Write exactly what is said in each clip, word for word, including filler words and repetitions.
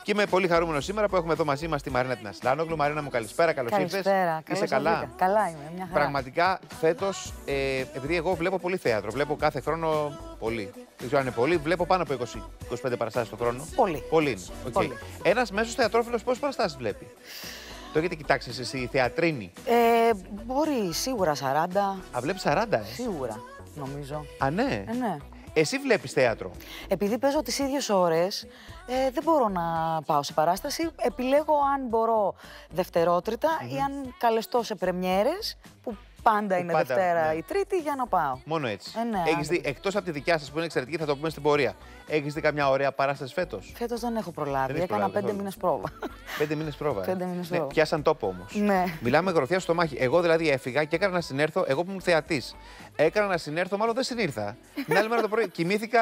Και είμαι πολύ χαρούμενο σήμερα που έχουμε εδώ μαζί μας τη Μαρίνα την Ασλάνογλου. Μαρίνα μου, καλησπέρα, καλώς ήρθες. Καλησπέρα. Είσαι καλά? Καλά είμαι, μια χαρά. Πραγματικά φέτος, ε, επειδή εγώ βλέπω πολύ θέατρο, βλέπω κάθε χρόνο πολύ. Δεν ξέρω αν είναι πολύ, βλέπω πάνω από είκοσι με είκοσι πέντε παραστάσεις το χρόνο. Πολύ. Πολύ είναι. Okay. Πολύ. Ένας μέσος θεατρόφιλος πόσες παραστάσεις βλέπει? Το έχετε κοιτάξει εσείς, η θεατρίνη? Ε, μπορεί σίγουρα σαράντα. Α, βλέπει σαράντα, ε. Σίγουρα, νομίζω. Α, ναι. Ε, ναι. Εσύ βλέπεις θέατρο? Επειδή παίζω τις ίδιες ώρες, ε, δεν μπορώ να πάω σε παράσταση. Επιλέγω αν μπορώ δευτερότριτα mm-hmm. ή αν καλεστώ σε πρεμιέρες, που πάντα που είναι πάντα, Δευτέρα ή ναι. Τρίτη, για να πάω. Μόνο έτσι. Ε, ναι, Έχεις δει, εκτός από τη δικιά σας που είναι εξαιρετική, θα το πούμε στην πορεία, έχεις δει καμιά ωραία παράσταση φέτος? Φέτος δεν έχω προλάβει. Δεν Έκανα προλάβει, πέντε μήνες πρόβα. Πέντε μήνες πρόβα. Πέντε μήνες πρόβα. Ναι, πιάσαν τόπο όμως. Ναι. Μιλάμε γροθιά στο μάχη. Εγώ δηλαδή έφυγα και έκανα να συνέρθω, εγώ που ήμουν θεατής. Έκανα να συνέρθω, μάλλον δεν συνήρθα. Την άλλη μέρα το πρωί κοιμήθηκα.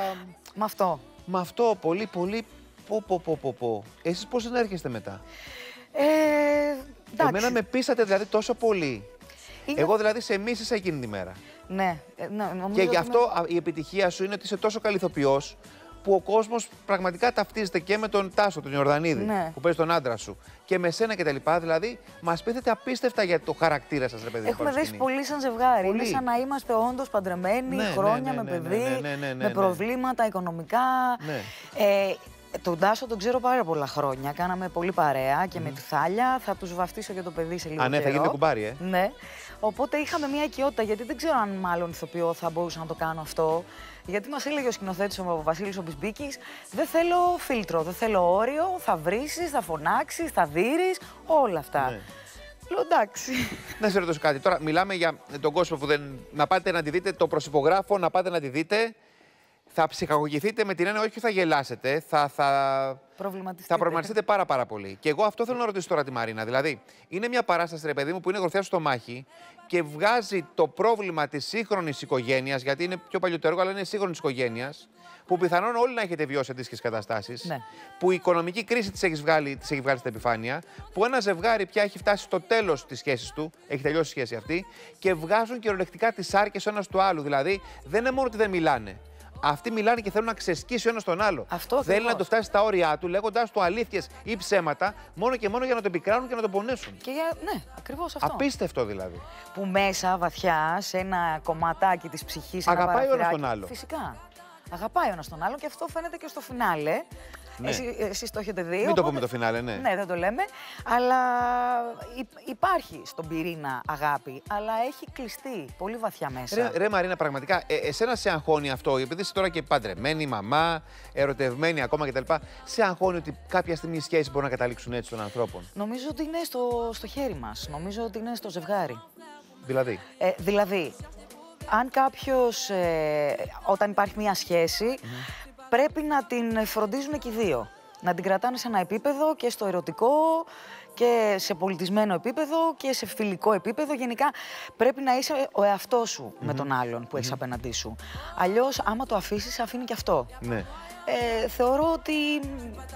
Με αυτό. Με αυτό, πολύ, πολύ. Πω, πω, πω, πω, πω. Εσείς πώς συνέρχεστε μετά? Ε, Εμένα με πείσατε δηλαδή τόσο πολύ. Είναι... Εγώ δηλαδή σε μίσησα εκείνη τη μέρα. Ναι, ναι, νομίζω και γι' αυτό είναι... η επιτυχία σου είναι ότι είσαι τόσο καλή ηθοποιός που ο κόσμος πραγματικά ταυτίζεται και με τον Τάσο, τον Ιορδανίδη, ναι. που παίζει τον άντρα σου, και με σένα κτλ. Δηλαδή, μας πείθετε απίστευτα για το χαρακτήρα σας, ρε παιδί. Έχουμε δέσει πολύ σαν ζευγάρι. Πολύ. Είναι σαν να είμαστε όντως παντρεμένοι, ναι, χρόνια ναι, ναι, ναι, με παιδί, ναι, ναι, ναι, ναι, ναι, με προβλήματα οικονομικά. Ναι. Ε, τον Τάσο τον ξέρω πάρα πολλά χρόνια. Κάναμε πολύ παρέα και mm. με τη Θάλια. Θα τους βαφτίσω και το παιδί σε λίγο. Α, ναι, καιρό. θα γίνει κουμπάρι, ε. Ναι. Οπότε είχαμε μια οικειότητα, γιατί δεν ξέρω αν μάλλον ηθοποιό θα μπορούσα να το κάνω αυτό. Γιατί μας έλεγε ο σκηνοθέτης ο Βασίλης ο Μπισμπίκης, δεν θέλω φίλτρο, δεν θέλω όριο, θα βρήσεις, θα φωνάξεις, θα δείρεις, όλα αυτά. Ναι. Λέω εντάξει. Να σε ρωτήσω κάτι. Τώρα μιλάμε για τον κόσμο που δεν. Να πάτε να τη δείτε, το προσυπογράφω, να πάτε να τη δείτε. Θα ψυχαγωγηθείτε με την έννοια, όχι θα γελάσετε, θα, θα... προβληματιστείτε. θα προβληματιστείτε πάρα πάρα πολύ. Και εγώ αυτό θέλω να ρωτήσω τώρα τη Μαρίνα. Δηλαδή, είναι μια παράσταση, ρε παιδί μου, που είναι γροθιά στο μάχη και βγάζει το πρόβλημα της σύγχρονης οικογένειας, γιατί είναι πιο παλιό το έργο, αλλά είναι σύγχρονης οικογένειας, που πιθανόν όλοι να έχετε βιώσει αντίστοιχες καταστάσεις, ναι. που η οικονομική κρίση της έχει βγάλει, της έχει βγάλει στην επιφάνεια, που ένα ζευγάρι πια έχει φτάσει στο τέλος της σχέσης του, έχει τελειώσει η σχέση αυτή, και βγάζουν κυριολεκτικά τις άρκες ο ένας του άλλου. Δηλαδή, δεν είναι μόνο ότι δεν μιλάνε. Αυτοί μιλάνε και θέλουν να ξεσκίσει ο ένας τον άλλο. Αυτό θέλει να το φτάσει στα όρια του, λέγοντας του αλήθειες ή ψέματα, μόνο και μόνο για να το επικράνουν και να το πονέσουν. Και για... Ναι, ακριβώς αυτό. Απίστευτο δηλαδή. Που μέσα, βαθιά, σε ένα κομματάκι της ψυχής. Αγαπάει ο ένας τον άλλο. Φυσικά. Αγαπάει ο ένας τον άλλο και αυτό φαίνεται και στο φινάλε. Ναι. Εσύ, εσείς το έχετε δει. Μην οπότε... το πούμε το φινάλε, ναι. Ναι, δεν το λέμε. Αλλά υπάρχει στον πυρήνα αγάπη, αλλά έχει κλειστεί πολύ βαθιά μέσα. Ρε, ρε Μαρίνα, πραγματικά, ε, εσένα σε αγχώνει αυτό, επειδή είσαι τώρα και παντρεμένη, μαμά, ερωτευμένη ακόμα κτλ. Σε αγχώνει ότι κάποια στιγμή οι σχέσεις μπορούν να καταλήξουν έτσι των ανθρώπων? Νομίζω ότι είναι στο, στο χέρι μας. Νομίζω ότι είναι στο ζευγάρι. Δηλαδή. Ε, δηλαδή, αν κάποιος, ε, όταν υπάρχει μια σχέση, mm-hmm. πρέπει να την φροντίζουν και οι δύο. Να την κρατάνε σε ένα επίπεδο και στο ερωτικό και σε πολιτισμένο επίπεδο και σε φιλικό επίπεδο. Γενικά πρέπει να είσαι ο εαυτός σου mm-hmm. με τον άλλον που έχεις mm-hmm. απέναντί σου. Αλλιώς, άμα το αφήσεις, αφήνει και αυτό. Ναι. Ε, θεωρώ ότι ε,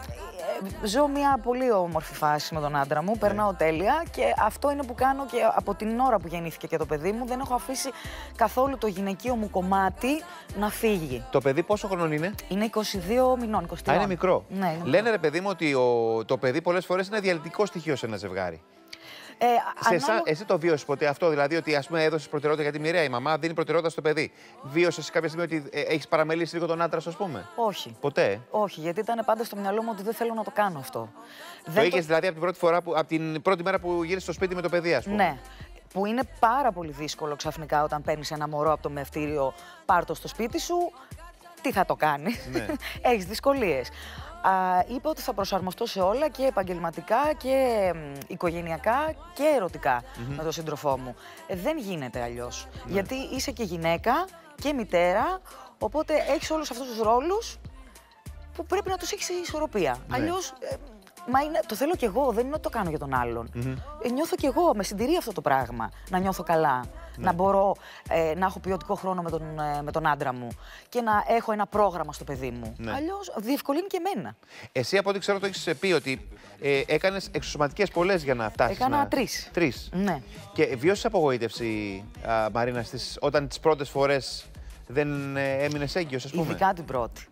ζω μια πολύ όμορφη φάση με τον άντρα μου, ναι. περνάω τέλεια και αυτό είναι που κάνω και από την ώρα που γεννήθηκε και το παιδί μου. Δεν έχω αφήσει καθόλου το γυναικείο μου κομμάτι να φύγει. Το παιδί πόσο χρονών είναι? Είναι είκοσι δύο μηνών, είκοσι τρία. Α, είναι μικρό. Ναι, είναι Λένε ρε παιδί μου ότι ο, το παιδί πολλές φορές είναι διαλυτικό στοιχείο σε ένα ζευγάρι. Ε, σε ανάλογα... εσά, εσύ το βίωσες ποτέ αυτό, δηλαδή ότι ας πούμε έδωσες προτεραιότητα, γιατί μοιραία η μαμά δίνει προτεραιότητα στο παιδί. Βίωσες κάποια στιγμή ότι ε, έχεις παραμελήσει λίγο τον άντρα σου, ας πούμε? Όχι. Ποτέ? Όχι, γιατί ήταν πάντα στο μυαλό μου ότι δεν θέλω να το κάνω αυτό. Το δεν είχες το... δηλαδή από την, πρώτη φορά που, από την πρώτη μέρα που γύρισες στο σπίτι με το παιδί, ας πούμε? Ναι. Που είναι πάρα πολύ δύσκολο ξαφνικά όταν παίρνεις ένα μωρό από το μευτήριο, πάρ' το στο σπίτι σου. Τι θα το κάνει? Ναι. Έχεις δυσκολίες. Α, είπα ότι θα προσαρμοστώ σε όλα, και επαγγελματικά και μ, οικογενειακά και ερωτικά mm-hmm. με τον σύντροφό μου. Ε, δεν γίνεται αλλιώς. Ναι. Γιατί είσαι και γυναίκα και μητέρα, οπότε έχεις όλους αυτούς τους ρόλους που πρέπει να τους έχεις σε ισορροπία. Ναι. Αλλιώς, ε, μα είναι, το θέλω κι εγώ, δεν είναι ότι το κάνω για τον άλλον. Mm-hmm. ε, νιώθω κι εγώ, με συντηρεί αυτό το πράγμα, να νιώθω καλά. Ναι. Να μπορώ ε, να έχω ποιοτικό χρόνο με τον, ε, με τον άντρα μου και να έχω ένα πρόγραμμα στο παιδί μου. Ναι. Αλλιώς διευκολύνει και εμένα. Εσύ από ό,τι ξέρω το έχεις πει ότι ε, έκανες εξωσωματικές πολλές για να φτάσεις. Έκανα να... τρεις. Τρεις. Ναι. Και βιώσες απογοήτευση, α, Μαρίνα, στις, όταν τις πρώτες φορές δεν ε, έμεινες έγκυος, ας πούμε? Ειδικά την πρώτη.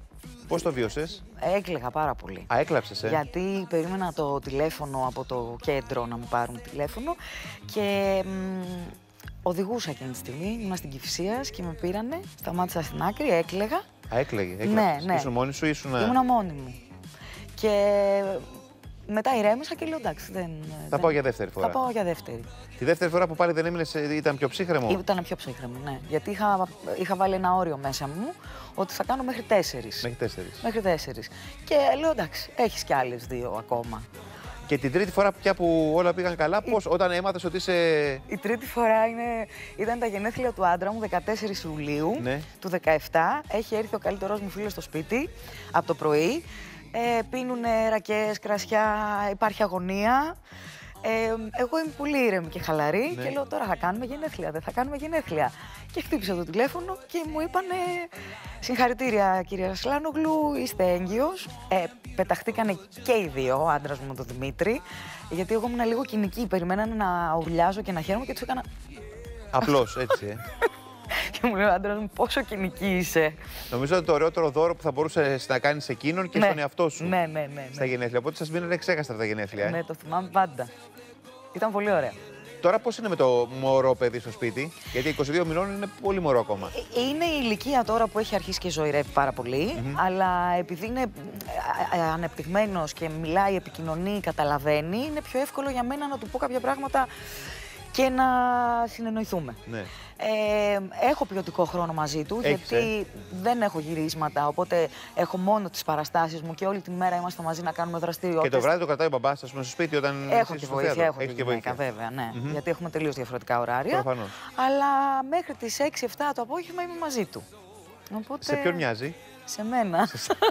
Πώς το βίωσες? Έκλαιγα πάρα πολύ. Α, έκλαψες, ε. Γιατί περίμενα το τηλέφωνο από το κέντρο να μου πάρουν τηλέφωνο και μ, οδηγούσα εκείνη τη στιγμή, ήμουν στην Κηφισίας και με πήρανε, σταμάτησα στην άκρη, έκλαιγα. Α, έκλαιγε, Ναι, ναι. Ήσουν μόνη σου, ήσουν... Ήμουνα μόνη μου. Και μετά ηρέμησα και λέω εντάξει, δεν... Θα δεν... πάω για δεύτερη φορά. Θα πάω για δεύτερη. Τη δεύτερη φορά που πάλι δεν έμεινες, ήταν πιο ψύχρεμο? Ήταν πιο ψύχρεμο, ναι. Γιατί είχα, είχα βάλει ένα όριο μέσα μου ότι θα κάνω μέχρι τέσσερις. Μέχρι τέσσερις. Μέχρι τέσσερις. Και λέω εντάξει, έχεις κι άλλες δύο ακόμα. Και την τρίτη φορά πια που όλα πήγαν καλά, η... πώς, όταν έμαθες ότι είσαι... Η τρίτη φορά είναι, ήταν τα γενέθλια του άντρα μου, δεκατέσσερις Ιουλίου, ναι, του δεκαεπτά. Έχει έρθει ο καλύτερός μου φίλος στο σπίτι από το πρωί. Ε, πίνουνε ρακές, κρασιά, υπάρχει αγωνία. Ε, εγώ είμαι πολύ ήρεμη και χαλαρή, ναι, και λέω τώρα θα κάνουμε γενέθλια, δεν θα κάνουμε γενέθλια. Και χτύπησα το τηλέφωνο και μου είπανε συγχαρητήρια κυρία Σλάνογλου, είστε έγκυος. Ε, πεταχτήκανε και οι δύο, ο άντρας μου τον Δημήτρη, γιατί εγώ ήμουν λίγο κοινική, περιμένανε να ουρλιάζω και να χαίρομαι και τους έκανα... Απλώς, έτσι, ε. Και μου λέει ο άντρας μου πόσο κοινική είσαι. Νομίζω ότι το ωραιότερο δώρο που θα μπορούσε να κάνεις εκείνον και, ναι, στον εαυτό σου. Ναι, ναι, ναι, ναι. Στα γενέθλια. Οπότε σας μείνανε ξέχαστα αυτά τα γενέθλια. Ε. Ναι, το θυμάμαι πάντα. Ήταν πολύ ωραία. Τώρα πώς είναι με το μωρό παιδί στο σπίτι? Γιατί είκοσι δύο μηνών είναι πολύ μωρό ακόμα. Είναι η ηλικία τώρα που έχει αρχίσει και ζωηρεύει πάρα πολύ, mm-hmm, αλλά επειδή είναι ανεπτυγμένος και μιλάει, επικοινωνεί, καταλαβαίνει, είναι πιο εύκολο για μένα να του πω κάποια πράγματα και να συνεννοηθούμε. Ναι. Ε, έχω ποιοτικό χρόνο μαζί του, έχεις, γιατί ε? δεν έχω γυρίσματα, οπότε έχω μόνο τις παραστάσεις μου και όλη τη μέρα είμαστε μαζί να κάνουμε δραστηριότητες. Και το βράδυ το κρατάει ο μπαμπάς σας στο σπίτι όταν... Έχω και βοήθεια, έχω και γυναίκα, βοήθεια, βέβαια, ναι, mm-hmm, γιατί έχουμε τελείως διαφορετικά ωράρια. Προφανώς. Αλλά μέχρι τις έξι εφτά το απόγευμα είμαι μαζί του. Οπότε... Σε ποιον μοιάζει? Σε μένα.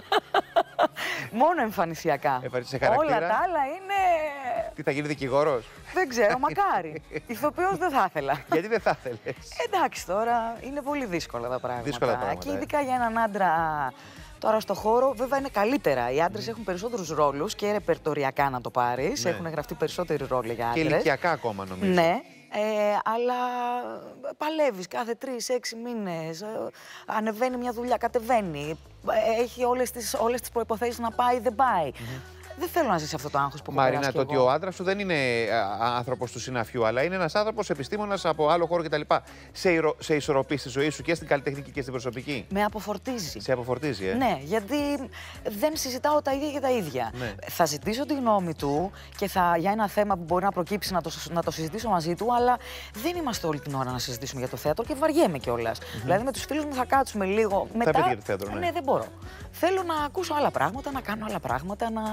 Μόνο εμφανισιακά. Σε όλα τα άλλα είναι... Τι, θα γίνει δικηγόρος? Δεν ξέρω, μακάρι. Ηθοποιός δεν θα ήθελα. Γιατί δεν θα ήθελες? Εντάξει τώρα, είναι πολύ δύσκολα τα πράγματα. Δύσκολα πράγματα. Και ειδικά για έναν άντρα τώρα στο χώρο, βέβαια είναι καλύτερα. Οι άντρες mm. έχουν περισσότερους ρόλους και ρεπερτοριακά να το πάρεις. Ναι. Έχουν γραφτεί περισσότεροι ρόλοι για άντρες. Και ηλικιακά ακόμα νομίζω. Ναι. Ε, αλλά παλεύεις κάθε τρεις, έξι μήνες, ε, ανεβαίνει μια δουλειά, κατεβαίνει, ε, έχει όλες τις, όλες τις προϋποθέσεις να πάει, δεν πάει. Mm-hmm. Δεν θέλω να ζήσει αυτό το άγχος που έχω περάσει. Μαρίνα, το ότι ο άντρας σου δεν είναι άνθρωπος του συναφιού, αλλά είναι ένας άνθρωπος επιστήμονας από άλλο χώρο κτλ. Σε, ηρο... σε ισορροπεί στη ζωή σου και στην καλλιτεχνική και στην προσωπική? Με αποφορτίζει. Σε αποφορτίζει, ε. Ναι, γιατί δεν συζητάω τα ίδια και τα ίδια. Ναι. Θα ζητήσω τη γνώμη του και θα, για ένα θέμα που μπορεί να προκύψει να το, να το συζητήσω μαζί του, αλλά δεν είμαστε όλη την ώρα να συζητήσουμε για το θέατρο και βαριέμαι κιόλας. Mm-hmm. Δηλαδή με τους φίλους μου θα κάτσουμε λίγο. Θα μετά... για το θέατρο, ναι. Ναι, δεν μπορώ. Θέλω να ακούσω άλλα πράγματα, να κάνω άλλα πράγματα, να.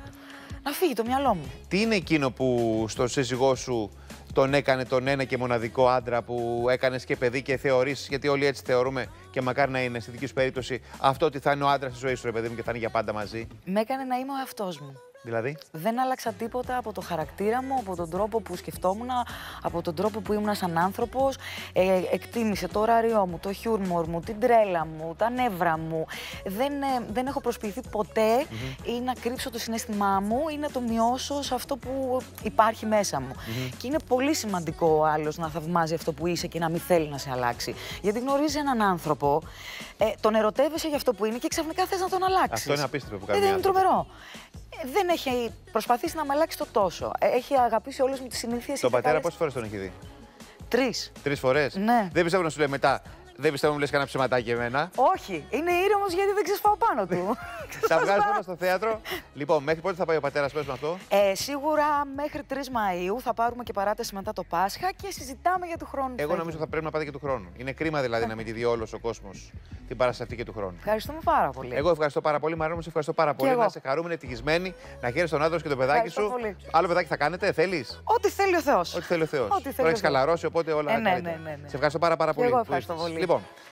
Να φύγει το μυαλό μου. Τι είναι εκείνο που στο σύζυγό σου τον έκανε τον ένα και μοναδικό άντρα που έκανες και παιδί και θεωρείς, γιατί όλοι έτσι θεωρούμε και μακάρι να είναι στη δική σου περίπτωση, αυτό ότι θα είναι ο άντρας της ζωής σου, ρε παιδί μου, και θα είναι για πάντα μαζί? Με έκανε να είμαι ο εαυτός μου. Δηλαδή? Δεν άλλαξα τίποτα από το χαρακτήρα μου, από τον τρόπο που σκεφτόμουν, από τον τρόπο που ήμουν σαν άνθρωπος. Ε, εκτίμησε το ωράριό μου, το χιούμορ μου, την τρέλα μου, τα νεύρα μου. Δεν, ε, δεν έχω προσποιηθεί ποτέ mm-hmm. ή να κρύψω το συναίσθημά μου ή να το μειώσω σε αυτό που υπάρχει μέσα μου. Mm-hmm. Και είναι πολύ σημαντικό ο άλλος να θαυμάζει αυτό που είσαι και να μην θέλει να σε αλλάξει. Γιατί γνωρίζει έναν άνθρωπο, ε, τον ερωτεύεσαι για αυτό που είναι και ξαφνικά θες να τον αλλάξεις. Αυτό είναι απίστευτο που κάνει. Δεν είναι τρομερό. Δεν έχει προσπαθήσει να με αλλάξει το τόσο. Έχει αγαπήσει όλες μου τις συνήθειες. Τον πατέρα καλές... πόσες φορές τον έχει δει? Τρεις. Τρεις φορές? Ναι. Δεν πιστεύω να σου λέει μετά. Δεν πιστεύω να μου λες κανένα ψεματάκι εμένα. Όχι. Είναι ήρεμος γιατί δεν ξεσπάω πάνω του. Θα βγάζεις όλα στο θέατρο. Λοιπόν, μέχρι πότε θα πάει ο πατέρας, πες με αυτό? Ε, σίγουρα μέχρι τρεις Μαΐου θα πάρουμε και παράταση μετά το Πάσχα και συζητάμε για του χρόνου. Εγώ νομίζω θα πρέπει να πάτε και του χρόνου. Είναι κρίμα δηλαδή να μην τη δει όλος ο κόσμος την παράσταση αυτή και του χρόνου. Ευχαριστούμε πάρα πολύ. Εγώ ευχαριστώ πάρα πολύ. Μαρίνα, σε ευχαριστώ πάρα πολύ. Να είσαι χαρούμενη, ευτυχισμένη, να χαίρεσαι τον άντρα και το παιδάκι σου. Πολύ. Άλλο παιδάκι θα κάνετε, θέλεις? Ό,τι θέλει ο Θεός. Ό,τι θέλει ο Θεός. Τώρα έχεις χαλαρώσει, οπότε όλα. Ε, ναι, ναι, ναι, ναι. Σε ευχαριστώ πάρα, πάρα πολύ. Εγώ ευχαριστώ πολύ. Λοιπόν.